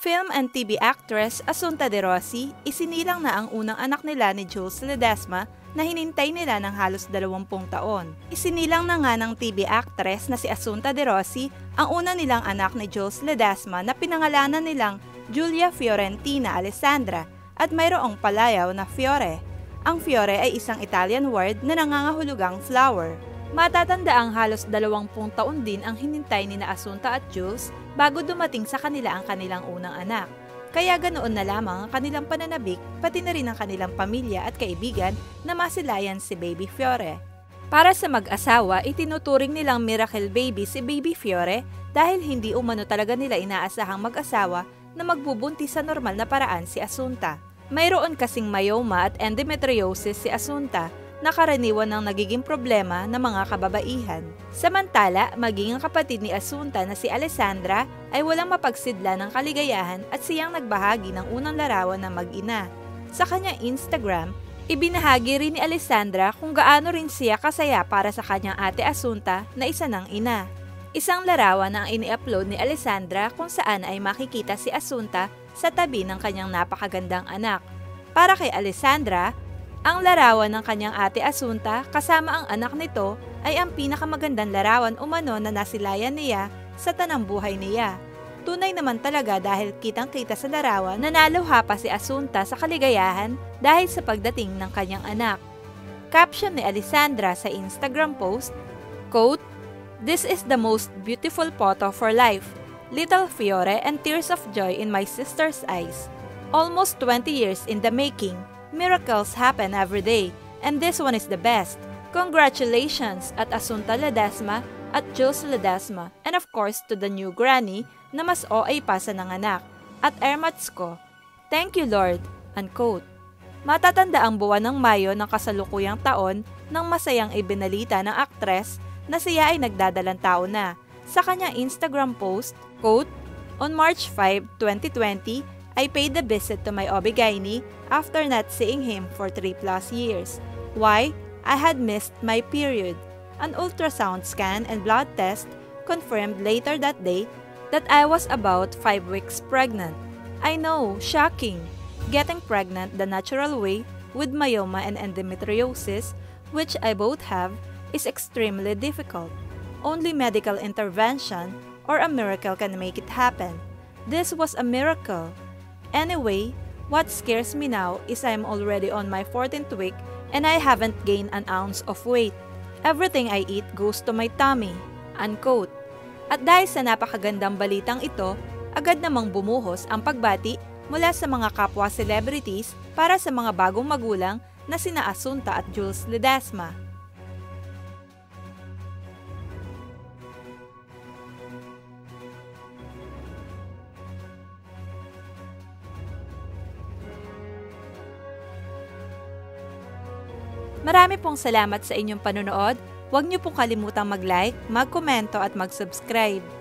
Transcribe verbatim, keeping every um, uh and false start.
Film and T V actress Asunta De Rossi, isinilang na ang unang anak nila ni Jules Ledesma na hinintay nila ng halos dalawampung taon. Isinilang na nga ng T V actress na si Asunta De Rossi ang una nilang anak ni Jules Ledesma na pinangalanan nilang Julia Fiorentina Alessandra at mayroong palayaw na Fiore. Ang Fiore ay isang Italian word na nangangahulugang flower. Matatanda ang halos dalawampung taon din ang hinintay ni na Asunta at Jules bago dumating sa kanila ang kanilang unang anak. Kaya ganoon na lamang ang kanilang pananabik, pati na rin ang kanilang pamilya at kaibigan na masilayan si Baby Fiore. Para sa mag-asawa, itinuturing nilang miracle baby si Baby Fiore dahil hindi umano talaga nila inaasahang mag-asawa na magbubuntis sa normal na paraan si Asunta. Mayroon kasing myoma at endometriosis si Asunta na karaniwan ng nagiging problema ng mga kababaihan. Samantala, maging ang kapatid ni Asunta na si Alessandra ay walang mapagsidla ng kaligayahan at siyang nagbahagi ng unang larawan ng mag-ina. Sa kanyang Instagram, ibinahagi rin ni Alessandra kung gaano rin siya kasaya para sa kanyang ate Asunta na isa ng ina. Isang larawan ang ini-upload ni Alessandra kung saan ay makikita si Asunta sa tabi ng kanyang napakagandang anak. Para kay Alessandra, ang larawan ng kanyang ate Asunta kasama ang anak nito ay ang pinakamagandang larawan umano na nasilayan niya sa tanang buhay niya. Tunay naman talaga dahil kitang-kita sa larawan na naluha pa si Asunta sa kaligayahan dahil sa pagdating ng kanyang anak. Caption ni Alessandra sa Instagram post, quote, "This is the most beautiful photo for life. Little Fiore and tears of joy in my sister's eyes. Almost twenty years in the making. Miracles happen every day, and this one is the best. Congratulations at Asunta Ledesma at Jules Ledesma, and of course to the new granny na mas O A pa sa nanganak, at Ermats ko. Thank you Lord." Unquote. Matatanda ang buwan ng Mayo ng kasalukuyang taon nang masayang ibinalita ng aktres na siya ay nagdadalang tao na. Sa kanyang Instagram post, quote, "On March fifth, twenty twenty, I paid a visit to my Obigaini after not seeing him for three plus years. Why? I had missed my period. An ultrasound scan and blood test confirmed later that day that I was about five weeks pregnant. I know, shocking. Getting pregnant the natural way with myoma and endometriosis, which I both have, is extremely difficult. Only medical intervention or a miracle can make it happen. This was a miracle. Anyway, what scares me now is I'm already on my fourteenth week and I haven't gained an ounce of weight. Everything I eat goes to my tummy." Unquote. At dahil sa napakagandang balitang ito, agad namang bumuhos ang pagbati mula sa mga kapwa celebrities para sa mga bagong magulang na sina Asunta at Jules Ledesma. Marami pong salamat sa inyong panonood. Huwag niyo pong kalimutang mag-like, mag-komento at mag-subscribe.